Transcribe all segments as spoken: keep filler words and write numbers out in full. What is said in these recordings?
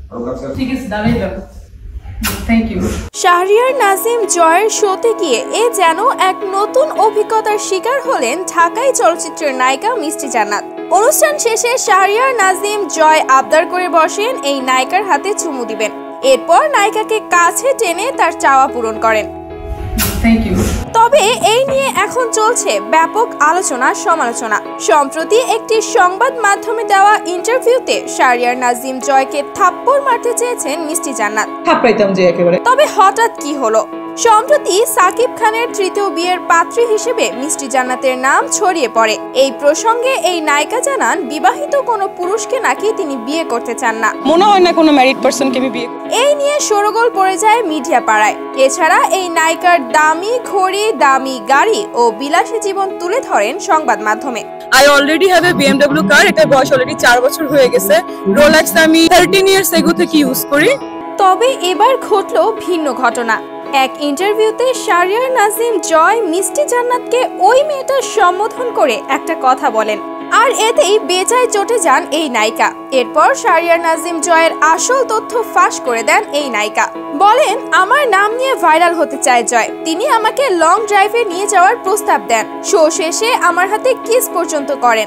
ঠিক আছে, দাঁড়িয়ে যাবো। Thank you. শাহরিয়ার নাজিম জয়ের শোতে গিয়ে এ যেন এক নতুন অভিজ্ঞতার শিকার হলেন ঢাকাই চলচ্চিত্রের নায়িকা মিষ্টি জান্নাত। অনুষ্ঠান শেষে শাহরিয়ার নাজিম জয় আবদার করে বসেন এই নায়িকার হাতে চুমু দিবেন, এরপর নায়িকাকে কাছে টেনে তার চাওয়া পূরণ করেন। Thank you. তবে এই নিয়ে এখন চলছে ব্যাপক আলোচনা সমালোচনা। সম্প্রতি একটি সংবাদ মাধ্যমে দেওয়া ইন্টারভিউতে শাহরিয়ার নাজিম জয়কে থাপ্পড় মারতে চেয়েছেন মিষ্টি জান্নাত। থাপ্পড়াইতাম যে একেবারে। তবে হঠাৎ কি হলো? সম্প্রতি সাকিব খানের তৃতীয় বিয়ের পাত্রী হিসেবে মিষ্টি জান্নাতের নাম ছড়িয়ে পড়ে। এই প্রসঙ্গে এই নায়িকা জানান, বিবাহিত কোনো পুরুষকে নাকি তিনি বিয়ে করতে চান না। মনে হয় না কোনো ম্যারিড পারসনকে আমি বিয়ে। এই নিয়ে শোরগোল পড়ে যায় মিডিয়া পাড়ায়। এছাড়া এই নায়িকার দামি ঘড়ি, দামি গাড়ি ও বিলাসী জীবন তুলে ধরেন সংবাদ মাধ্যমে। I already have a B M W car, এটা বয়স অলরেডি চার বছর হয়ে গেছে। Rolex আমি তেরো ইয়ার্স এগো থেকে ইউজ করি। তবে এবার ঘটলো ভিন্ন ঘটনা। এক ইন্টারভিউতে শাহরিয়ার নাজিম জয় মিষ্টি জান্নাতকে ওই মেয়েটার সম্বোধন করে একটা কথা বলেন, আর এতেই বেজায় চটে যান এই নায়িকা। এরপর শাহরিয়ার নাজিম জয়ের আসল তথ্য ফাঁস করে দেন এই নায়িকা। বলেন, আমার নাম নিয়ে ভাইরাল হতে চায় জয়। তিনি আমাকে লং ড্রাইভে নিয়ে যাওয়ার প্রস্তাব দেন, শো শেষে আমার হাতে কিস পর্যন্ত করেন।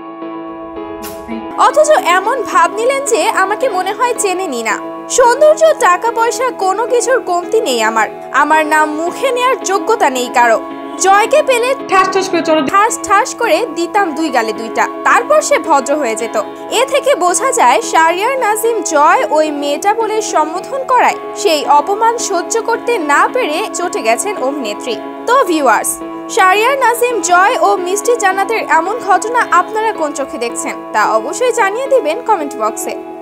অথচ এমন ভাব নিলেন যে আমাকে মনে হয় চেনেনি না। সৌন্দর্য, টাকা পয়সা কোনো কিছুর কমতি নেই আমার। আমার নাম মুখে নেয়ার যোগ্যতা নেই কারো। জয়কে পেলে ঠাস ঠাস করে চড় ঠাস ঠাস করে দিতাম দুই গালে দুইটা, তারপর সে ভদ্র হয়ে যেত। এ থেকে বোঝা যায় শাহরিয়ার নাজিম জয় ওই মেয়েটা বলে সম্বোধন করায় সেই অপমান সহ্য করতে না পেরে চটে গেছেন অভিনেত্রী। তো ভিউয়ার্স, শাহরিয়ার নাজিম জয় ও মিষ্টি জান্নাতের এমন ঘটনা আপনারা কোন চোখে দেখছেন তা অবশ্যই জানিয়ে দিবেন কমেন্ট বক্সে।